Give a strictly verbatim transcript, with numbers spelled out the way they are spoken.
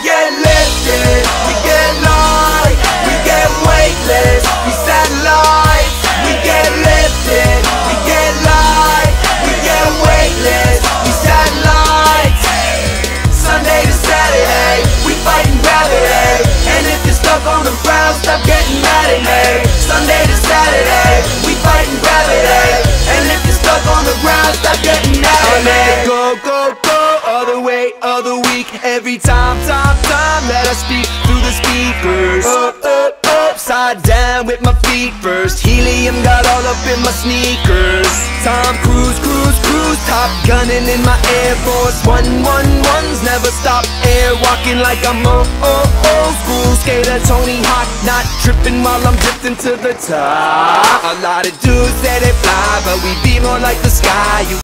get lifted, we get light, we get weightless, we satellites. We get lifted, we get light, we get weightless, we satellites. Sunday to Saturday, we fighting gravity. And if you're stuck on the ground, stop getting mad at me. Sunday to Saturday, we fighting gravity. And if you're stuck on the ground, stop getting mad at me. Go, go, go, other way, other week. Every time, time, time that I speak through the speakers. Up, up, upside down with my feet first. Helium got all up in my sneakers. Tom Cruise, cruise, cruise, top gunning in my Air Force One, one, ones never stop air walking like I'm old, old, old school skater Tony Hawk, not tripping while I'm drifting to the top. A lot of dudes say they fly, but we be more like the sky. You